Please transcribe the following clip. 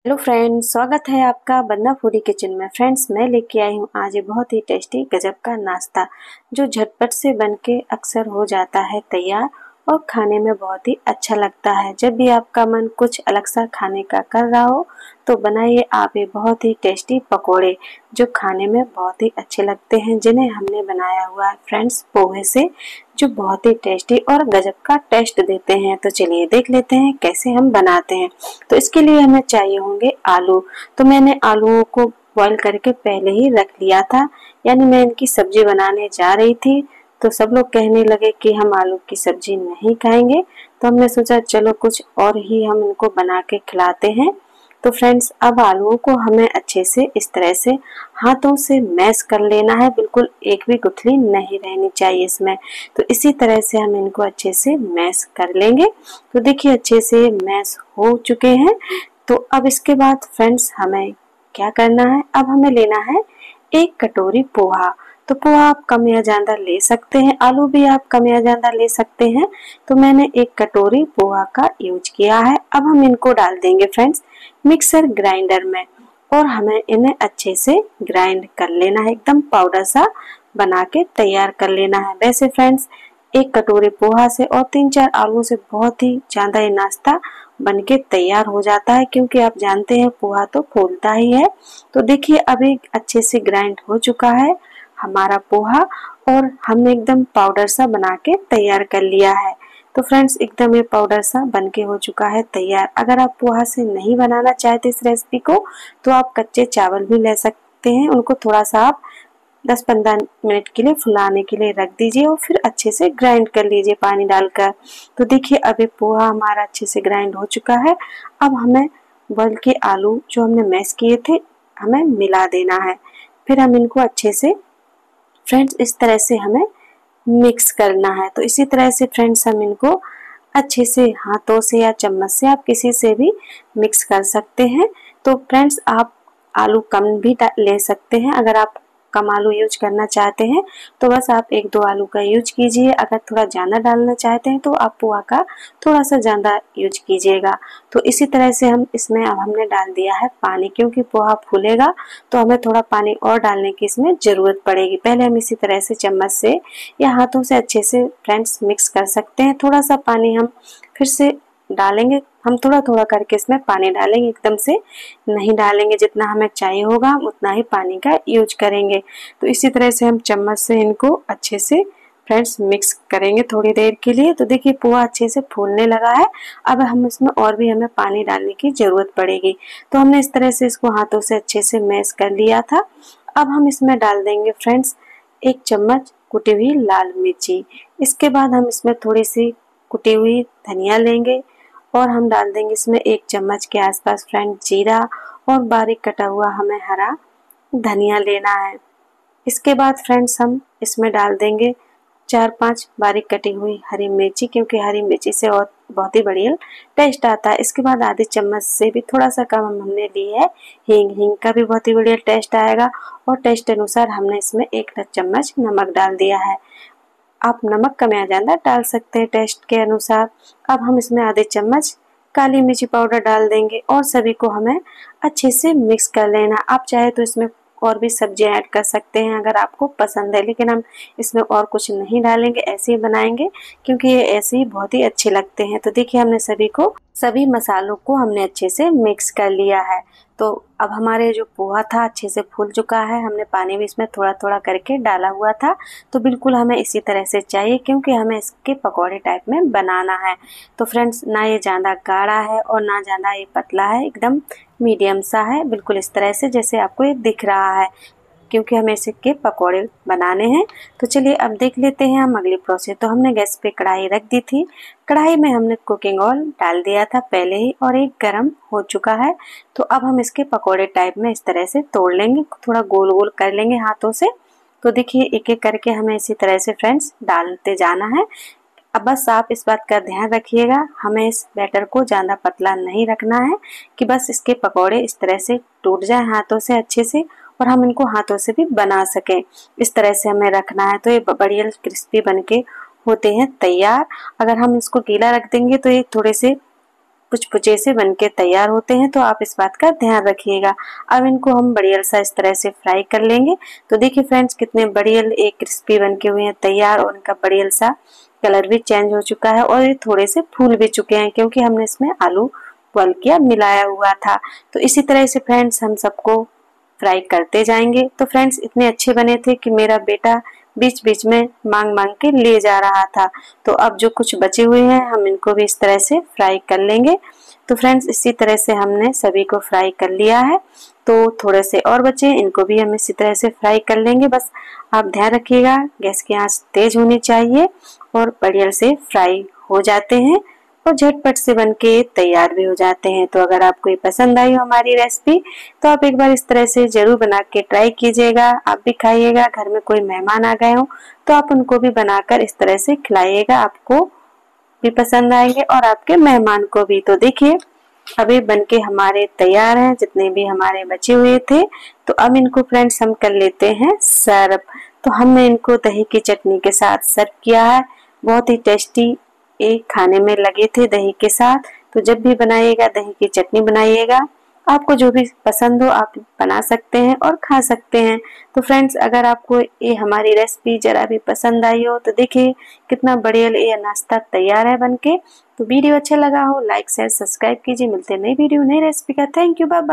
Hello friends, स्वागत है आपका बन्ना फूडी किचन में। फ्रेंड्स, मैं लेके आई हूँ आज ये बहुत ही टेस्टी गजब का नाश्ता जो झटपट से बनके अक्सर हो जाता है तैयार और खाने में बहुत ही अच्छा लगता है। जब भी आपका मन कुछ अलग सा खाने का कर रहा हो तो बनाइए आप ये बहुत ही टेस्टी पकोड़े जो खाने में बहुत ही अच्छे लगते हैं, जिन्हें हमने बनाया हुआ है फ्रेंड्स पोहे से, जो बहुत ही टेस्टी और गजब का टेस्ट देते हैं। तो चलिए देख लेते हैं कैसे हम बनाते हैं। तो इसके लिए हमें चाहिए होंगे आलू। तो मैंने आलूओं को बॉईल करके पहले ही रख लिया था, यानी मैं इनकी सब्जी बनाने जा रही थी। तो सब लोग कहने लगे कि हम आलू की सब्जी नहीं खाएंगे, तो हमने सोचा चलो कुछ और ही हम इनको बना के खिलाते हैं। तो फ्रेंड्स, अब आलूओं को हमें अच्छे से इस तरह से हाथों से मैश कर लेना है, बिल्कुल एक भी गुठली नहीं रहनी चाहिए इसमें। तो इसी तरह से हम इनको अच्छे से मैश कर लेंगे। तो देखिए अच्छे से मैश हो चुके हैं। तो अब इसके बाद फ्रेंड्स हमें क्या करना है, अब हमें लेना है एक कटोरी पोहा। तो पोहा आप कम या ज्यादा ले सकते हैं, आलू भी आप कम या ज्यादा ले सकते हैं। तो मैंने एक कटोरी पोहा का यूज किया है। अब हम इनको डाल देंगे फ्रेंड्स मिक्सर ग्राइंडर में और हमें इन्हें अच्छे से ग्राइंड कर लेना है, एकदम पाउडर सा बना के तैयार कर लेना है। वैसे फ्रेंड्स, एक कटोरी पोहा से और 3-4 आलू से बहुत ही ज्यादा ये नाश्ता बनके तैयार हो जाता है, क्योंकि आप जानते हैं पोहा तो फूलता ही है। तो देखिए अभी अच्छे से ग्राइंड हो चुका है हमारा पोहा और हमने एकदम पाउडर सा बना के तैयार कर लिया है। तो फ्रेंड्स, एकदम ये पाउडर सा बनके हो चुका है तैयार। अगर आप पोहा से नहीं बनाना चाहते इस रेसिपी को तो आप कच्चे चावल भी ले सकते हैं, उनको थोड़ा सा आप 10-15 मिनट के लिए फुलाने के लिए रख दीजिए और फिर अच्छे से ग्राइंड कर लीजिए पानी डालकर। तो देखिए अभी पोहा हमारा अच्छे से ग्राइंड हो चुका है। अब हमें बॉइल के आलू जो हमने मैश किए थे हमें मिला देना है। फिर हम इनको अच्छे से फ्रेंड्स इस तरह से हमें मिक्स करना है। तो इसी तरह से फ्रेंड्स हम इनको अच्छे से हाथों से या चम्मच से आप किसी से भी मिक्स कर सकते हैं। तो फ्रेंड्स, आप आलू कम भी ले सकते हैं। अगर आप कम आलू यूज करना चाहते हैं तो बस आप 1-2 आलू का यूज कीजिए। अगर थोड़ा ज़्यादा डालना चाहते हैं तो आप पोहा का थोड़ा सा ज़्यादा यूज कीजिएगा। तो इसी तरह से हम इसमें अब हमने डाल दिया है पानी, क्योंकि पोहा फूलेगा तो हमें थोड़ा पानी और डालने की इसमें ज़रूरत पड़ेगी। पहले हम इसी तरह से चम्मच से या हाथों से अच्छे से फ्रेंड्स मिक्स कर सकते हैं। थोड़ा सा पानी हम फिर से डालेंगे, हम थोड़ा थोड़ा करके इसमें पानी डालेंगे, एकदम से नहीं डालेंगे। जितना हमें चाहिए होगा हम उतना ही पानी का यूज करेंगे। तो इसी तरह से हम चम्मच से इनको अच्छे से फ्रेंड्स मिक्स करेंगे थोड़ी देर के लिए। तो देखिए पोहा अच्छे से फूलने लगा है। अब हम इसमें और भी हमें पानी डालने की जरूरत पड़ेगी। तो हमने इस तरह से इसको हाथों से अच्छे से मैश कर लिया था। अब हम इसमें डाल देंगे फ्रेंड्स 1 चम्मच कुटी हुई लाल मिर्ची। इसके बाद हम इसमें थोड़ी सी कुटी हुई धनिया लेंगे और हम डाल देंगे इसमें 1 चम्मच के आसपास फ्रेंड जीरा और बारीक कटा हुआ हमें हरा धनिया लेना है। इसके बाद फ्रेंड्स हम इसमें डाल देंगे 4-5 बारीक कटी हुई हरी मिर्ची, क्योंकि हरी मिर्ची से और बहुत ही बढ़िया टेस्ट आता है। इसके बाद आधे चम्मच से भी थोड़ा सा कम हमने ली है हींग। हींग का भी बहुत ही बढ़िया टेस्ट आएगा और टेस्ट अनुसार हमने इसमें 1 चम्मच नमक डाल दिया है। आप नमक कम या ज़्यादा डाल सकते हैं टेस्ट के अनुसार। अब हम इसमें आधे चम्मच काली मिर्ची पाउडर डाल देंगे और सभी को हमें अच्छे से मिक्स कर लेना। आप चाहे तो इसमें और भी सब्जियां ऐड कर सकते हैं अगर आपको पसंद है, लेकिन हम इसमें और कुछ नहीं डालेंगे, ऐसे ही बनाएंगे क्योंकि ये ऐसे ही बहुत ही अच्छे लगते हैं। तो देखिए हमने सभी मसालों को हमने अच्छे से मिक्स कर लिया है। तो अब हमारे जो पोहा था अच्छे से फूल चुका है। हमने पानी भी इसमें थोड़ा थोड़ा करके डाला हुआ था। तो बिल्कुल हमें इसी तरह से चाहिए, क्योंकि हमें इसके पकौड़े टाइप में बनाना है। तो फ्रेंड्स, ना ये ज़्यादा गाढ़ा है और ना ज़्यादा ये पतला है, एकदम मीडियम सा है, बिल्कुल इस तरह से जैसे आपको ये दिख रहा है, क्योंकि हमें इसके पकौड़े बनाने हैं। तो चलिए अब देख लेते हैं हम अगली प्रोसेस। तो हमने गैस पे कढ़ाई रख दी थी। कढ़ाई में हमने कुकिंग ऑयल डाल दिया था पहले ही और एक गरम हो चुका है। तो अब हम इसके पकौड़े टाइप में इस तरह से तोड़ लेंगे, थोड़ा गोल गोल कर लेंगे हाथों से। तो देखिए एक एक करके हमें इसी तरह से फ्रेंड्स डालते जाना है। अब बस आप इस बात का ध्यान रखिएगा, हमें इस बैटर को ज़्यादा पतला नहीं रखना है कि बस इसके पकौड़े इस तरह से टूट जाए हाथों से अच्छे से और हम इनको हाथों से भी बना सकें। इस तरह से हमें रखना है। तो ये बढ़िया क्रिस्पी बनके होते हैं तैयार। अगर हम इसको गीला रख देंगे तो ये थोड़े से पुचपुचे से बनके तैयार होते हैं, तो आप इस बात का ध्यान रखिएगा। अब इनको हम बढ़िया सा इस तरह से फ्राई कर लेंगे। तो देखिए फ्रेंड्स कितने बढ़िया एक क्रिस्पी बनके हुए हैं तैयार, और इनका बढ़िया सा कलर भी चेंज हो चुका है और ये थोड़े से फूल भी चुके हैं क्योंकि हमने इसमें आलू बॉयल किया मिलाया हुआ था। तो इसी तरह से फ्रेंड्स हम सबको फ्राई करते जाएंगे। तो फ्रेंड्स इतने अच्छे बने थे कि मेरा बेटा बीच बीच में मांग मांग के ले जा रहा था। तो अब जो कुछ बचे हुए हैं हम इनको भी इस तरह से फ्राई कर लेंगे। तो फ्रेंड्स इसी तरह से हमने सभी को फ्राई कर लिया है। तो थोड़े से और बचे, इनको भी हम इसी तरह से फ्राई कर लेंगे। बस आप ध्यान रखिएगा गैस की आंच तेज होनी चाहिए और बढ़िया से फ्राई हो जाते हैं और झटपट से बनके तैयार भी हो जाते हैं। तो अगर आपको ये पसंद आई हो हमारी रेसिपी तो आप एक बार इस तरह से जरूर बना के ट्राई कीजिएगा। आप भी खाइएगा, घर में कोई मेहमान आ गए हो तो आप उनको भी बनाकर इस तरह से खिलाइएगा, आपको भी पसंद आएंगे और आपके मेहमान को भी। तो देखिए अभी बनके हमारे तैयार हैं जितने भी हमारे बचे हुए थे। तो अब इनको फ्रेंड्स हम कर लेते हैं सर्व। तो हमने इनको दही की चटनी के साथ सर्व किया है। बहुत ही टेस्टी एक खाने में लगे थे दही के साथ। तो जब भी बनाइएगा दही की चटनी बनाइएगा, आपको जो भी पसंद हो आप बना सकते हैं और खा सकते हैं। तो फ्रेंड्स अगर आपको ये हमारी रेसिपी जरा भी पसंद आई हो तो देखिए कितना बढ़िया ये नाश्ता तैयार है बनके। तो वीडियो अच्छा लगा हो लाइक शेयर सब्सक्राइब कीजिए। मिलते हैं नई वीडियो नई रेसिपी का। Thank you, bye bye.